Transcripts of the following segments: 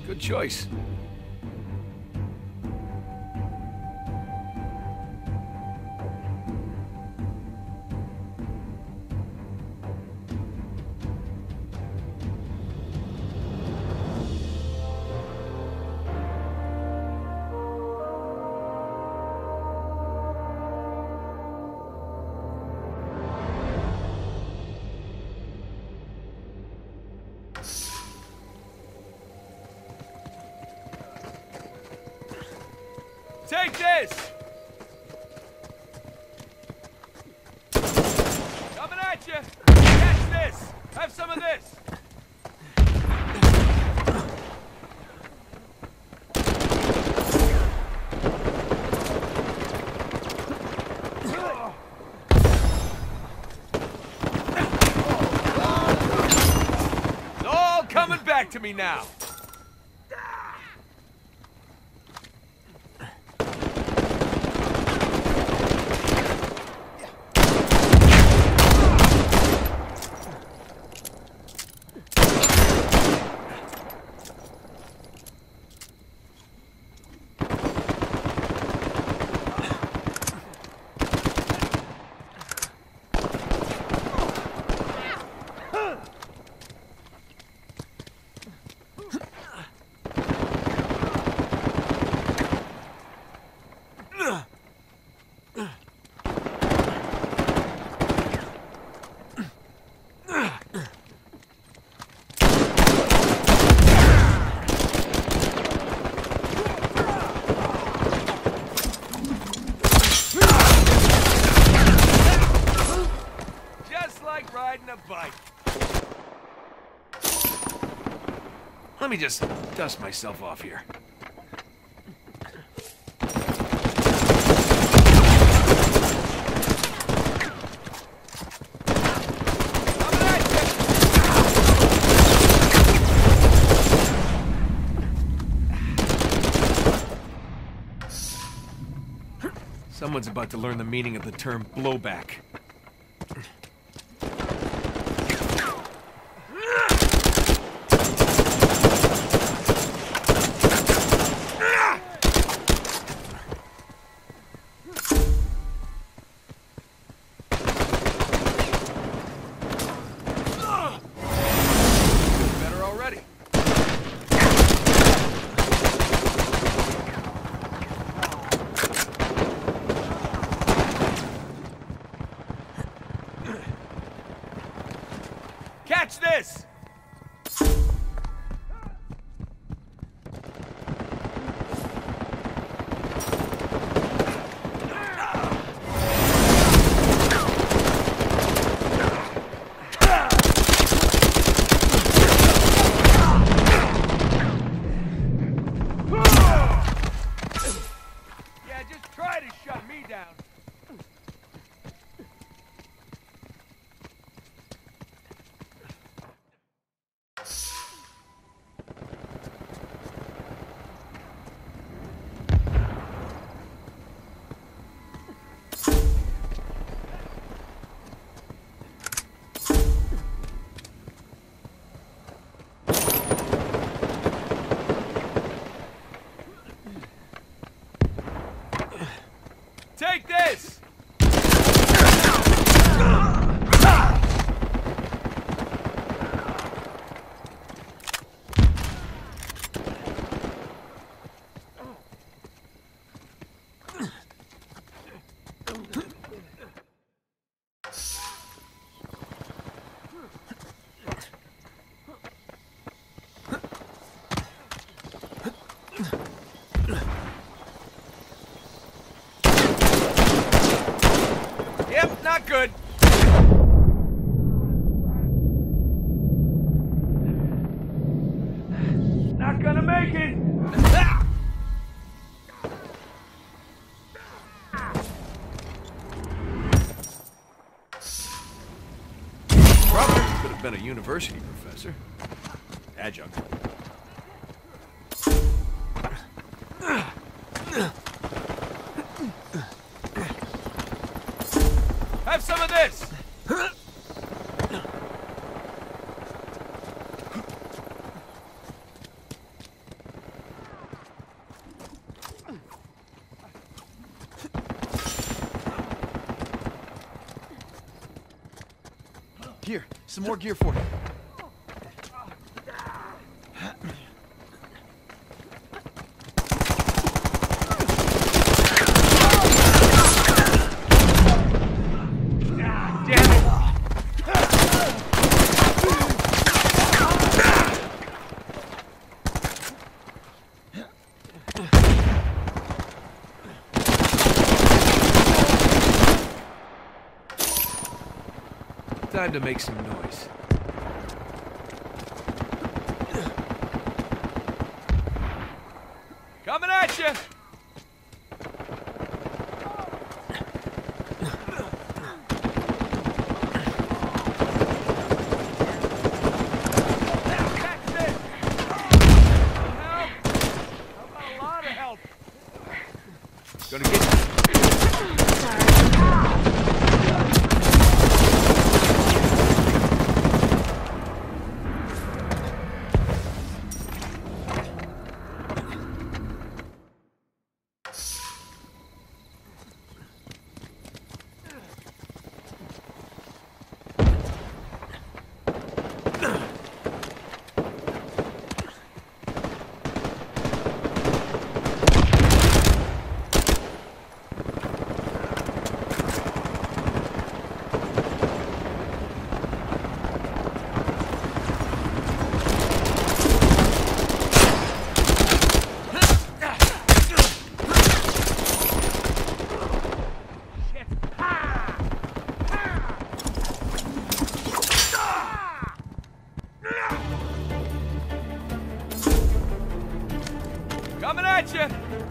Good choice. Take this! Coming at you! Catch this! Have some of this! It's all coming back to me now! Riding a bike. Let me just dust myself off here. Someone's about to learn the meaning of the term blowback. Catch this! Yeah, just try to shut me down. Take this! Yep, not good. Not gonna make it. Probably could have been a university professor. Adjunct. Have some of this! Some more gear for you. Time to make some noise. Coming at you! Gonna get you. Coming at you!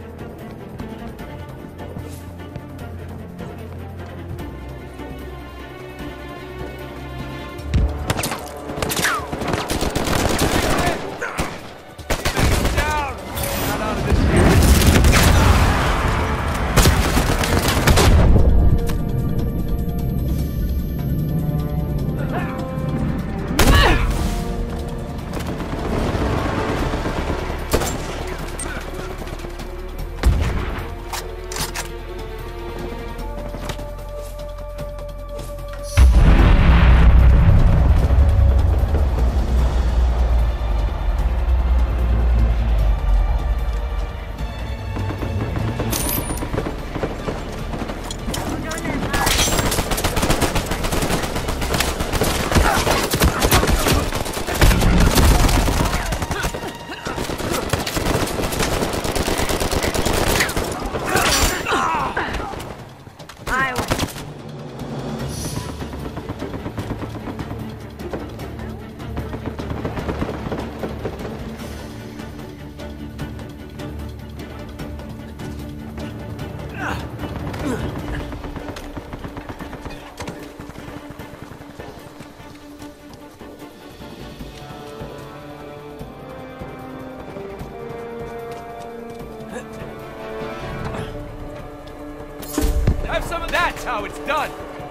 Have some of that's how it's done!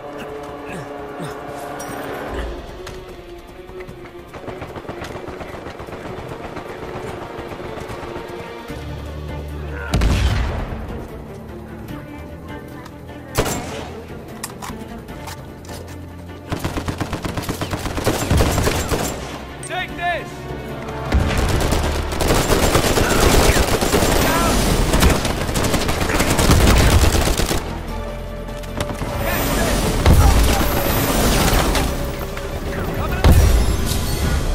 Take this!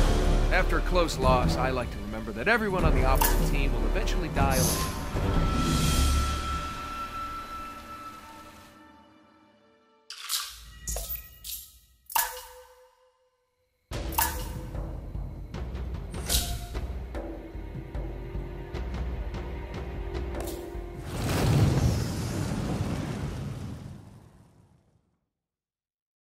After a close loss, I like to remember that everyone on the opposite team will eventually die alone.